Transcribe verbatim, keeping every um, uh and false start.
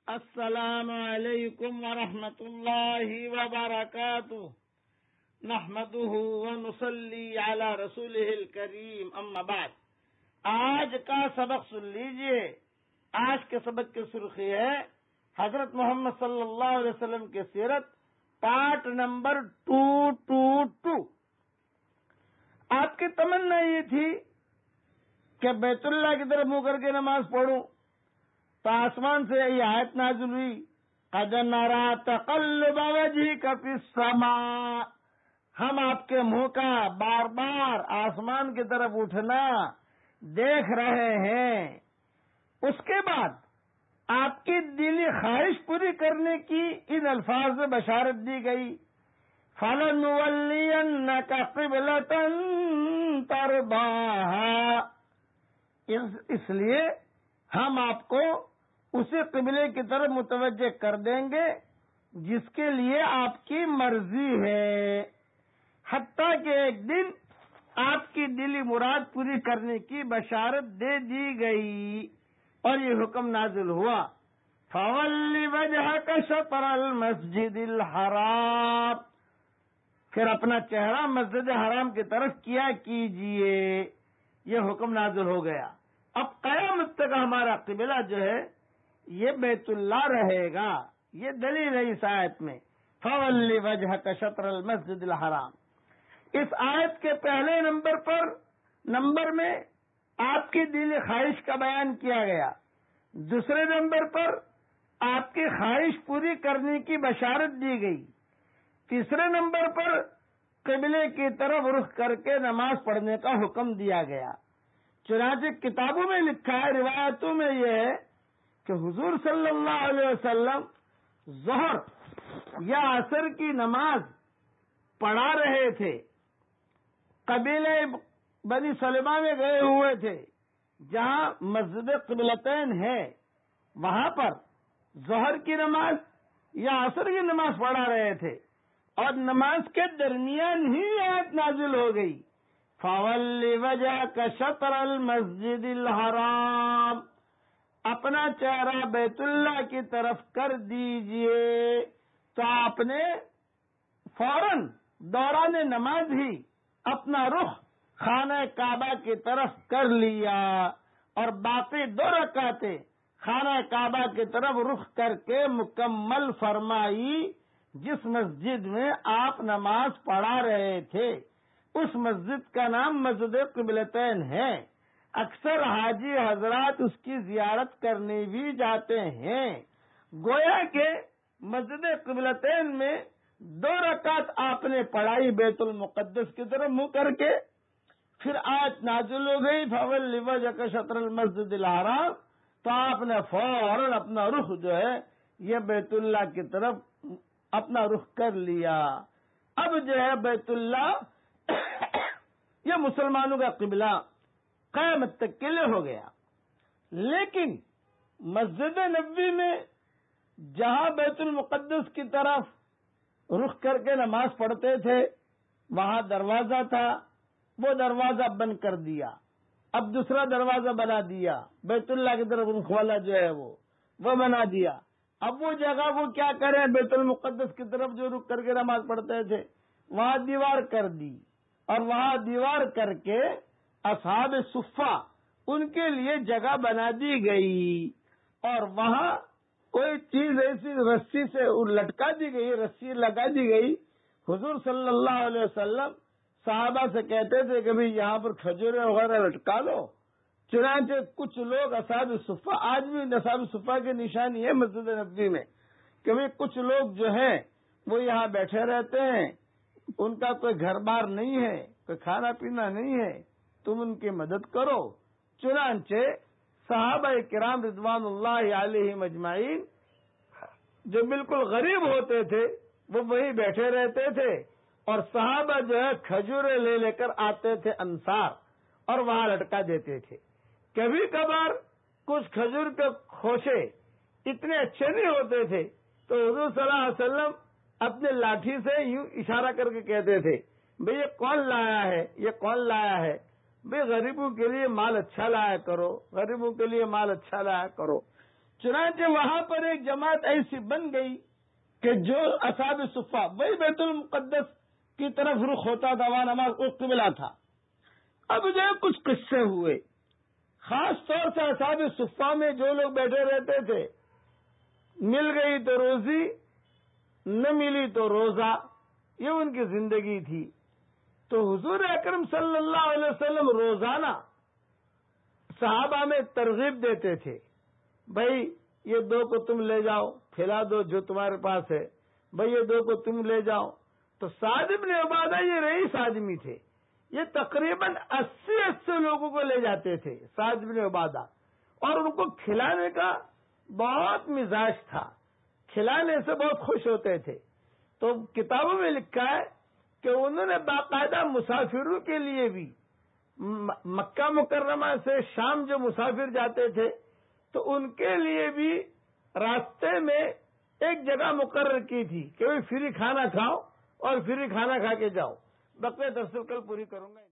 السلام علیکم ورحمۃ اللہ وبرکاتہ نحمده ونصلی علی رسولہ الکریم اما بعد۔ آج کا سبق سن لیجئے۔ آج کے سبق کی سرخی ہے حضرت محمد صلی اللہ علیہ وسلم کی سیرت، part number two two two. آپ کی تمنا یہ تھی کہ بیت اللہ کی طرف منہ کر کے نماز پڑھوں، تو آسمان سے یہ آیت نازل ہوئی، قد نرى تقلب وجهك في السماء۔ ہم آپ کے منہ کا بار بار آسمان کی طرف اٹھنا دیکھ رہے ہیں۔ اس کے بعد آپ کی دلی خواہش پوری کرنے کی ان الفاظ میں بشارت دی گئی، فَلَنُوَلِّيَنَّكَ قِبْلَةً تَرْضَاهَا۔ اس لیے ہم آپ کو اسی قبلے کی طرف متوجہ کر دیں گے جس کے لیے آپ کی مرضی ہے، حتیٰ کہ ایک دن آپ کی دلی مراد پوری کرنے کی بشارت دے دی گئی اور یہ حکم نازل ہوا، فَوَلِّ وَجْهَكَ شَطْرَ الْمَسْجِدِ الْحَرَامِ۔ پھر اپنا چہرہ مسجد حرام کی طرف کیا کیجئے، یہ حکم نازل ہو گیا۔ اب قیامت تک ہمارا قبلہ جو ہے یہ بیت اللہ رہے گا۔ یہ دلیل ہے اس آیت میں، فَوَلِّ وَجْهَكَ شَطْرَ الْمَسْجِدِ الْحَرَامِ۔ اس آیت کے پہلے نمبر پر نمبر میں آپ کی دلی خواہش کا بیان کیا گیا، دوسرے نمبر پر آپ کی خواہش پوری کرنے کی بشارت دی گئی، تیسرے نمبر پر قبلے کی طرف رخ کر کے نماز پڑھنے کا حکم دیا گیا۔ چنانچہ کتابوں میں لکھا ہے، روایتوں میں یہ ہے کہ حضور صلی اللہ علیہ وسلم ظہر یا عصر کی نماز پڑھا رہے تھے، قبیلہ بنی سلمہ میں گئے ہوئے تھے جہاں مسجد قبلتین ہے، وہاں پر ظہر کی نماز یا عصر کی نماز پڑھا رہے تھے اور نماز کے درمیان ہی آیت نازل ہو گئی، فَوَلِّ وَجْهَكَ شَطْرَ الْمَسْجِدِ الْحَرَامِ۔ اپنا چہرہ بیت اللہ کی طرف کر دیجئے۔ تو آپ نے فوراً دوران نماز ہی اپنا رخ خانہ کعبہ کی طرف کر لیا اور باقی دو رکعتیں خانہ کعبہ کی طرف رخ کر کے مکمل فرمائی۔ جس مسجد میں آپ نماز پڑھا رہے تھے اس مسجد کا نام مسجد قبلتین ہے۔ اکثر حاجی حضرات اس کی زیارت کرنے بھی جاتے ہیں۔ گویا کہ مسجد قبلتین میں دو رکعت آپ نے پڑھائی بیت المقدس کی طرف منہ کر کے، پھر آیت نازل ہو گئی، فَوَلِّ وَجْهَكَ شَطْرَ الْمَسْجِدِ الْحَرَامِ، تو آپ نے فوراً اپنا رخ جو ہے یہ بیت اللہ کی طرف اپنا رخ کر لیا۔ اب جو ہے بیت اللہ یہ مسلمانوں کا قبلہ قیامت تک کے لیے ہو گیا۔ لیکن مسجد نبوی میں جہاں بیت المقدس کی طرف رخ کر کے نماز پڑھتے تھے وہاں دروازہ تھا، وہ دروازہ بند کر دیا، اب دوسرا دروازہ بنا دیا، بیت اللہ کی طرف رخ والا جو ہے وہ وہ بنا دیا۔ اب وہ جگہ وہ کیا کریں، بیت المقدس کی طرف جو رخ کر کے نماز پڑھتے تھے وہاں دیوار کر دی، اور وہاں دیوار کر کے اصحاب صفہ ان کے لیے جگہ بنا دی گئی، اور وہاں کوئی چیز ایسی رسی سے لٹکا دی گئی، رسی لگا دی گئی۔ حضور صلی اللہ علیہ وسلم صحابہ سے کہتے تھے کہ بھئی یہاں پر کھجورے وغیرہ لٹکا لو۔ چنانچہ کچھ لوگ اصحاب صفہ، آج بھی اصحاب صفہ کی نشانی ہے مسجد نبوی میں کہ بھئی کچھ لوگ جو ہیں وہ یہاں بیٹھے رہتے ہیں، ان کا کوئی گھر بار نہیں ہے، کوئی کھانا پینا نہیں ہے، تم ان کی مدد کرو۔ چنانچہ صحابہ کرام رضوان اللہ علیہم اجمعین جو بالکل غریب ہوتے تھے وہ وہیں بیٹھے رہتے تھے، اور صحابہ جو ہے کھجورے لے لے کر آتے تھے انصار اور وہاں لٹکا دیتے تھے۔ کبھی کبھار کچھ کھجور کے خوشے اتنے اچھے نہیں ہوتے تھے تو حضور صلی اللہ علیہ وسلم اپنے لاٹھی سے یوں اشارہ کر کے کہتے تھے، بھئی یہ کون لایا ہے، یہ کون لایا ہے، بھئی غریبوں کے لیے مال اچھا لایا کرو، غریبوں کے لیے مال اچھا لایا کرو۔ چنانچہ وہاں پر ایک جماعت ایسی بن گئی کہ جو اصحاب صفہ وہی بیت المقدس کی طرف رخ ہوتا تھا، وہاں نماز کو قبلہ تھا۔ اب جو کچھ قصے ہوئے، خاص طور سے اصحاب صفہ میں جو لوگ بیٹھے رہتے تھے، مل گئی تو روزی، نہ ملی تو روزہ، یہ ان کی زندگی تھی۔ تو حضور اکرم صلی اللہ علیہ وسلم روزانہ صحابہ میں ترغیب دیتے تھے، بھائی یہ دو کو تم لے جاؤ، کھلا دو جو تمہارے پاس ہے، بھائی یہ دو کو تم لے جاؤ۔ تو سعد بن عبادہ یہ رئیس آدمی تھے، یہ تقریباً اسی اسی لوگوں کو لے جاتے تھے سعد بن عبادہ، اور ان کو کھلانے کا بہت مزاج تھا، کھلانے سے بہت خوش ہوتے تھے۔ تو کتابوں میں لکھا ہے کہ انہوں نے باقاعدہ مسافروں کے لیے بھی مکہ مکرمہ سے شام جو مسافر جاتے تھے تو ان کے لیے بھی راستے میں ایک جگہ مقرر کی تھی کہ وہ فری کھانا کھاؤ اور فری کھانا کھا کے جاؤ۔ بقیہ تفصیل کل پوری کروں گا۔